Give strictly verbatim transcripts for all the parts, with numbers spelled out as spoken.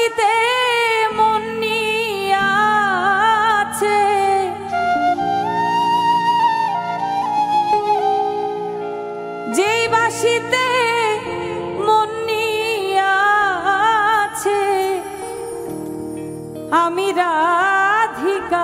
বাসিতে মন নিয়াছে যেই বাসিতে মন নিয়াছে আমি রাধিকা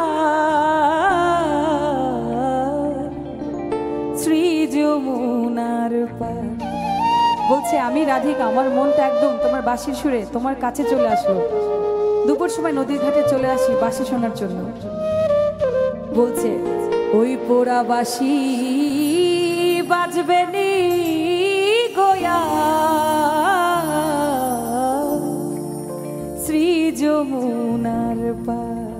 শ্রী যমুনার পার। বলছে আমি রাধিকা, আমার মনটা একদম তোমার বাঁশির সুরে তোমার কাছে চলে আসলো। দুপুর সময় নদীর ঘাটে চলে আসি বাঁশি শোনার জন্য। বলছে ওই পোড়া বাঁশি বাজবে নি গোয়া শ্রী যমুনার পার।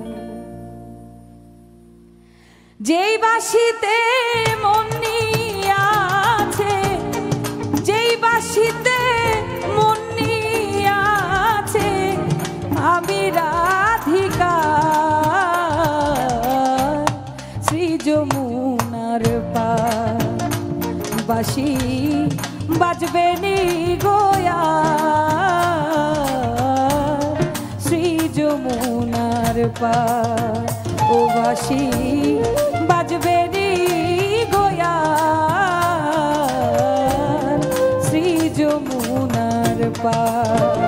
যেই বাঁশিতে মন নিয়াছে যেই বাঁশিতে মন নিয়াছে আমি রাধিকা শ্রী যমুনার পার। বাঁশি বাজবে নি গোয়া শ্রী যমুনার পার। ও বাঁশি বাজবে নি গোয়া শ্রী যমুনার পার।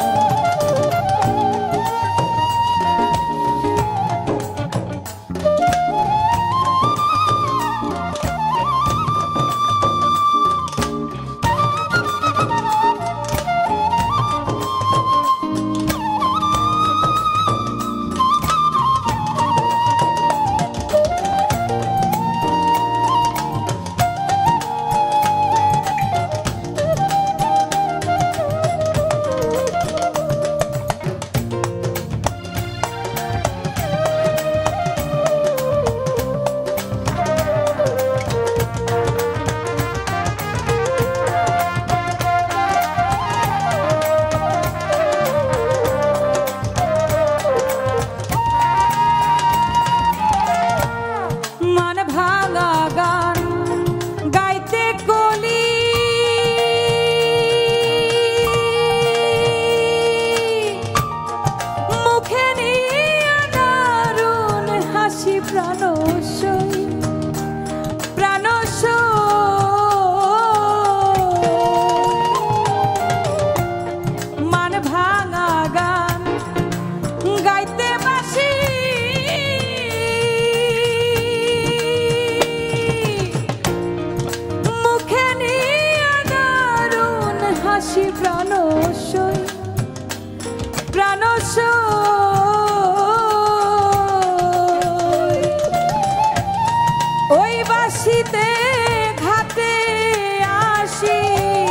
ওই বাঁশিতে ঘাটে আসি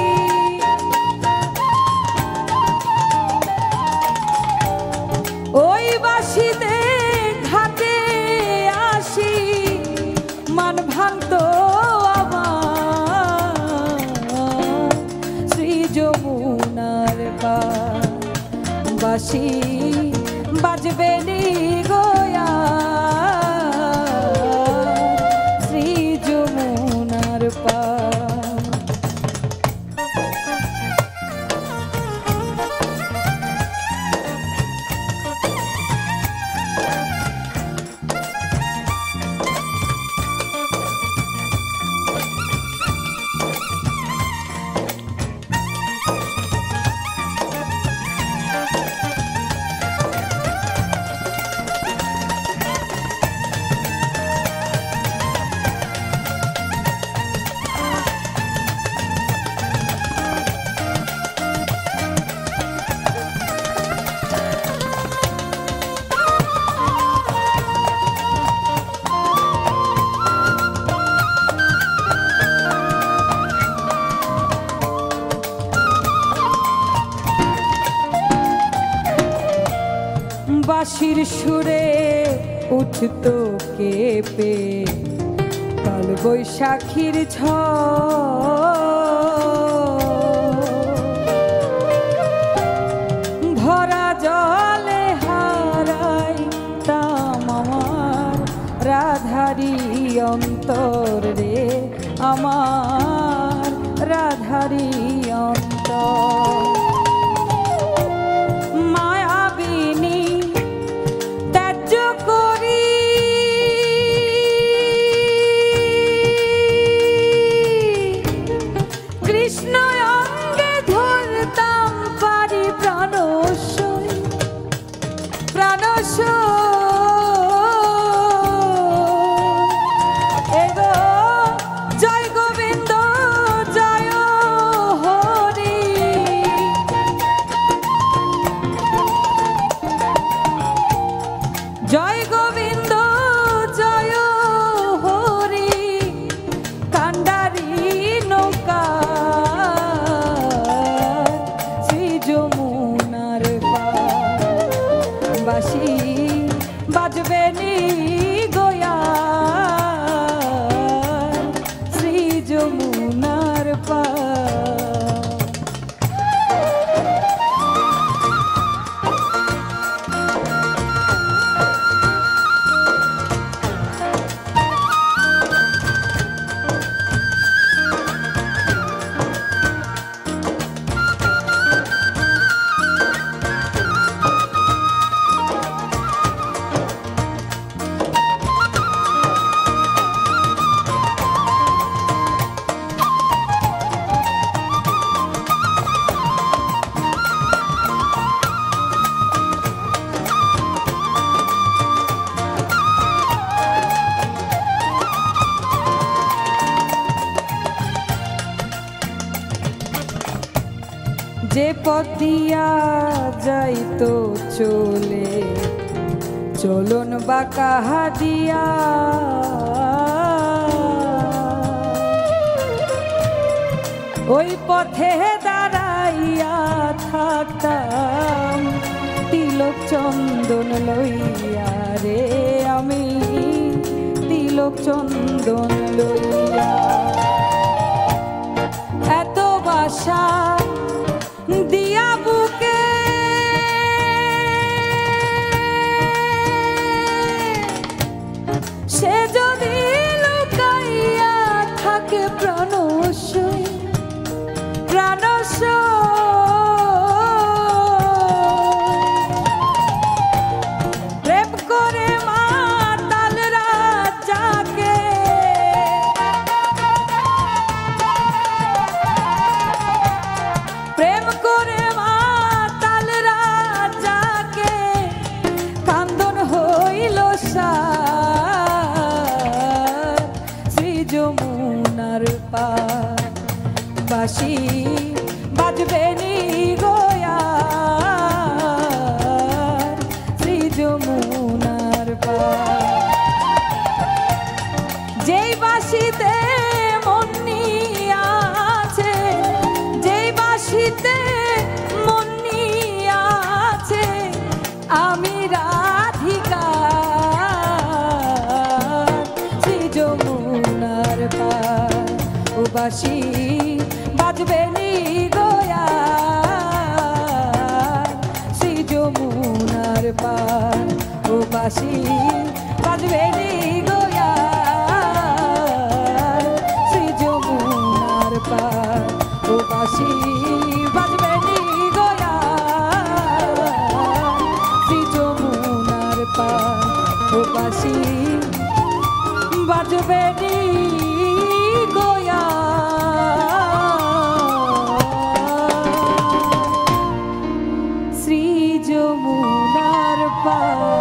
ওই বাঁশিতে ঘাটে আসি মান ভান্ত আমার শ্রী যমুনার পার। বাঁশি বাজবে নি গোয়া শ্রী যমুনার পার। বাঁশির সুরে উঠতো কেঁপে কাল বৈশাখীর ঝড়। ভরা জলে হারাইতাম আমার রাধারি অন্তর রে, আমার রাধারি অন্তর। মায়াবী যে পথ দিয়া যাইতো চলে চলন বা কাহা দিয়া ওই পথে দাঁড়াইয়া থাকতাম তিলক চন্দন লইয়া রে আমি তিলক চন্দন লইয়া এত বাসা দিয়া বুকে সে যদি লুকাইয়া থাকে প্রাণশয় প্রাণশয় প্রেম করে মাতাল রাজাকে প্রেম করে মাতাল রাজাকে কান্দন হইল সার শ্রী যমুনার পার বাঁশি বাজবে নি গোয়ার শ্রী যমুনার পার যেই বাঁশিতে মন নিয়াছে যেই বাঁশিতে মন নিয়াছে আমি রাধিকা শ্রী যমুনার পার ও বাঁশি বাজবে নি গোয়ার শ্রী যমুনার পার ও বাঁশি বাজবে নি গোয়ার শ্রী যমুনার পার ও বাঁশি বাজবে নি গোয়ার শ্রী যমুনার পার ও বাঁশি বাজবে নি শ্রী যমুনার পার।